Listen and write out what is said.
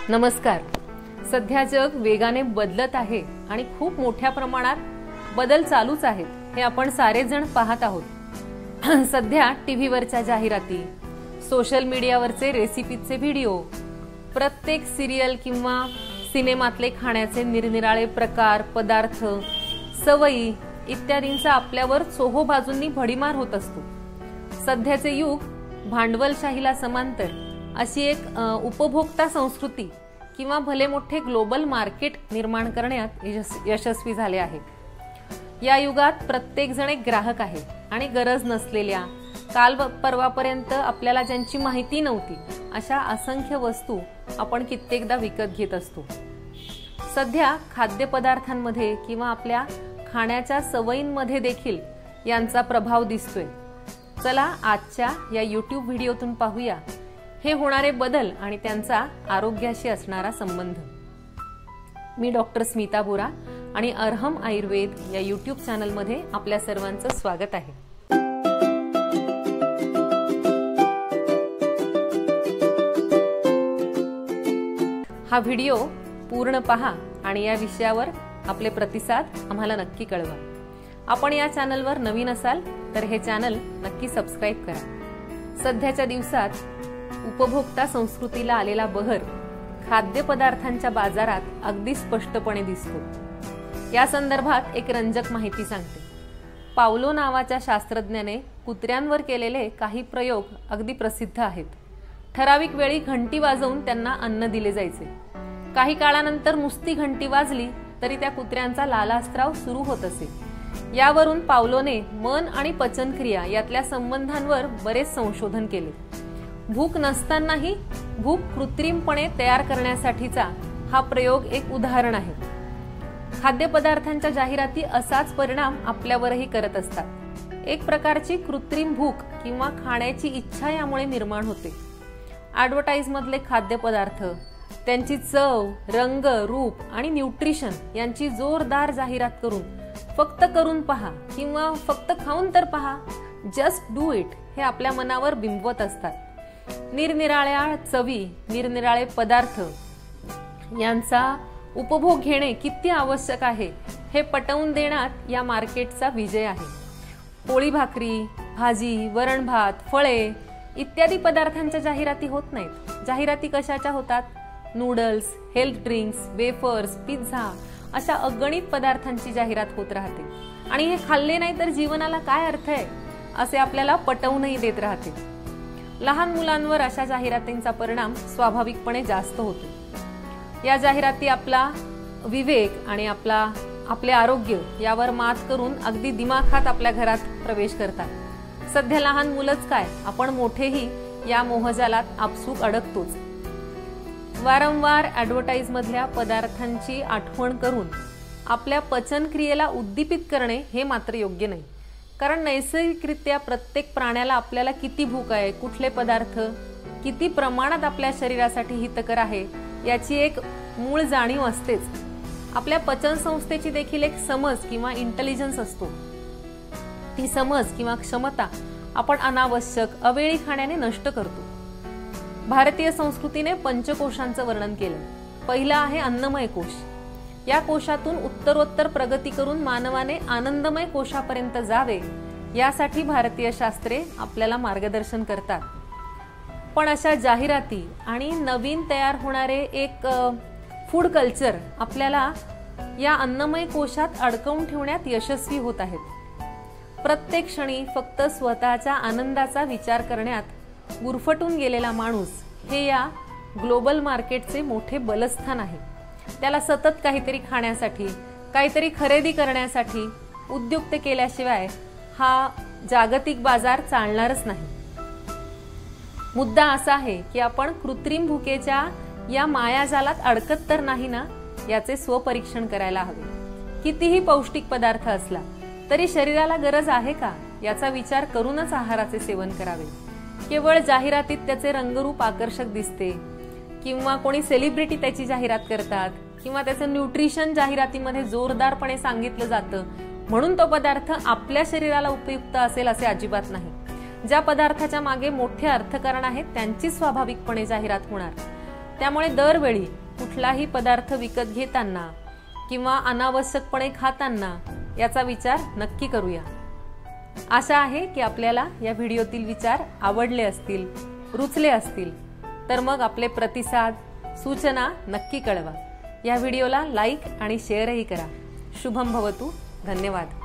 नमस्कार. सध्या जग वेगाने बदलत आहे आणि खूप मोठ्या प्रमाणात बदल चालूच आहेत हे आपण सारेजण पाहत आहोत. सध्या टीव्हीवरच्या जाहिराती, सोशल मीडियावरचे रेसिपीचे व्हिडिओ, प्रत्येक सिरियल किंवा सिनेमातले खाण्याचे निरनिराळे प्रकार, पदार्थ, सवयी इत्यादींचा आपल्यावर चोहो बाजूंनी भडीमार होत असतो. सध्याचे युग भांडवलशाहीला समांतर अशी एक उपभोक्ता संस्कृती किंवा भले मोठे ग्लोबल मार्केट निर्माण करण्यात यशस्वी झाले आहे. या युगात प्रत्येक जण एक ग्राहक आहे आणि गरज नसलेल्या, काल परवापर्यंत आपल्याला ज्यांची माहिती नव्हती अशा असंख्य वस्तू आपण कित्येकदा विकत घेत असतो. सध्या खाद्यपदार्थांमध्ये किंवा आपल्या खाण्याच्या सवयींमध्ये देखील यांचा प्रभाव दिसतोय. चला आजच्या या YouTube व्हिडिओतून पाहूया हे होणारे बदल आणि त्यांचा आरोग्याशी असणारा संबंध. मी डॉक्टर स्मिता बोरा आणि अर्हम आयुर्वेद या YouTube चॅनलमध्ये आपल्या सर्वांचं स्वागत आहे. हा व्हिडिओ पूर्ण पहा आणि या विषयावर आपले प्रतिसाद आम्हाला नक्की कळवा. आपण या चॅनलवर नवीन असाल तर हे चॅनल नक्की सबस्क्राईब करा. सध्याच्या दिवसात उपभोक्ता संस्कृतीला आलेला बहर खाद्यपदार्थांच्या बाजारात अगदी स्पष्टपणे दिसतो. या संदर्भात एक रंजक माहिती सांगते. पावलो नावाच्या शास्त्रज्ञाने कुत्र्यांवर केलेले काही प्रयोग अगदी प्रसिद्ध आहेत. ठराविक वेळी घंटी वाजवून त्यांना अन्न दिले जायचे. काही काळानंतर नुसती घंटी वाजली तरी त्या कुत्र्यांचा लालास्त्राव सुरू होत असे. यावरून पावलोने मन आणि पचनक्रिया यातल्या संबंधांवर बरेच संशोधन केले. भूक नसतानाही भूक कृत्रिमपणे तयार करण्यासाठीचा हा प्रयोग एक उदाहरण आहे. खाद्यपदार्थांच्या जाहिराती असाच परिणाम आपल्यावरही करत असतात. एक प्रकारची कृत्रिम भूक किंवा खाण्याची इच्छा यामुळे निर्माण होते. ॲडव्हर्टाइज मधले खाद्यपदार्थ, त्यांची चव, रंग, रूप आणि न्यूट्रिशन यांची जोरदार जाहिरात करून पहा किंवा फक्त खाऊन तर पहा, जस्ट डू इट हे आपल्या मनावर बिंबवत असतात. निरनिराळ्या चवी, निरनिराळे पदार्थ यांचा उपभोग घेणे किती आवश्यक आहे हे पटवून देण्यात या मार्केटचा विजय आहे. पोळी भाकरी, भाजी, वरण भात, फळे इत्यादी पदार्थांच्या जाहिराती होत नाहीत. जाहिराती कशाच्या होतात? Noodles, health drinks, wafers, pizza अशा अगणित पदार्थांची जाहिरात होत राहते आणि हे खाल्ले नाही तर जीवनाला काय अर्थ आहे असे आपल्याला पटवूनही देत राहते. लहान मुलांवर अशा जाहिरातींचा परिणाम स्वाभाविकपणे जास्त होतो. या जाहिराती आपला विवेक आणि आपले आरोग्य यावर मात करून अगदी दिमाखात आपल्या घरात प्रवेश करतात. सध्या लहान मुलंच काय, आपण मोठेही या मोहजालात आपसूक अडकतोच. वारंवार ॲडव्हर्टाइज मधल्या पदार्थांची आठवण करून आपल्या पचनक्रियेला उद्दीपित करणे हे मात्र योग्य नाही. कारण नैसर्गिकरित्या प्रत्येक प्राण्याला आपल्याला किती भूक आहे, कुठले पदार्थ किती प्रमाणात आपल्या शरीरासाठी हितकर आहे याची एक मूळ जाणीव असतेच. आपल्या पचन संस्थेची देखील एक समज किंवा इंटेलिजन्स असतो. ती समज किंवा क्षमता आपण अनावश्यक अवेळी खाण्याने नष्ट करतो. भारतीय संस्कृतीने पंचकोशांचं वर्णन केलं. पहिला आहे अन्नमय कोश. या कोशातून उत्तरोत्तर प्रगती करून मानवाने आनंदमय कोशापर्यंत जावे यासाठी भारतीय शास्त्रे आपल्याला मार्गदर्शन करतात. पण अशा जाहिराती आणि नवीन तयार होणारे एक फूड कल्चर आपल्याला या अन्नमय कोशात अडकवून ठेवण्यात यशस्वी होत आहेत. प्रत्येक क्षणी फक्त स्वतःच्या आनंदाचा विचार करण्यात गुरफटून गेलेला माणूस हे या ग्लोबल मार्केटचे मोठे बलस्थान आहे. त्याला सतत काहीतरी खाण्यासाठी, काहीतरी खरेदी करण्यासाठी उद्युक्त केल्याशिवाय हा जागतिक बाजार चालणारच नाही. मुद्दा असा आहे की आपण कृत्रिम भुकेच्या या मायाजालात अडकत तर नाही ना याचे स्वपरीक्षण करायला हवे. कितीही पौष्टिक पदार्थ असला तरी शरीराला गरज आहे का याचा विचार करूनच आहाराचे सेवन करावे. केवळ जाहिरातीत त्याचे रंगरूप आकर्षक दिसते किंवा कोणी सेलिब्रिटी त्याची जाहिरात करतात किंवा त्याचं न्यूट्रिशन जाहिरातीमध्ये जोरदारपणे सांगितलं जातं म्हणून तो पदार्थ आपल्या शरीराला उपयुक्त असेल असे अजिबात नाही. ज्या पदार्थाच्या मागे मोठे अर्थकारण आहेत त्यांची स्वाभाविकपणे जाहिरात होणार. त्यामुळे दरवेळी कुठलाही पदार्थ विकत घेताना किंवा अनावश्यकपणे खाताना याचा विचार नक्की करूया। आशा आहे की आपल्याला या व्हिडिओतील विचार आवडले असतील, रुचले असतील। तर मग आपले प्रतिसाद, सूचना नक्की कळवा। या व्हिडिओला लाईक आणि शेअरही करा। शुभम भवतु। धन्यवाद।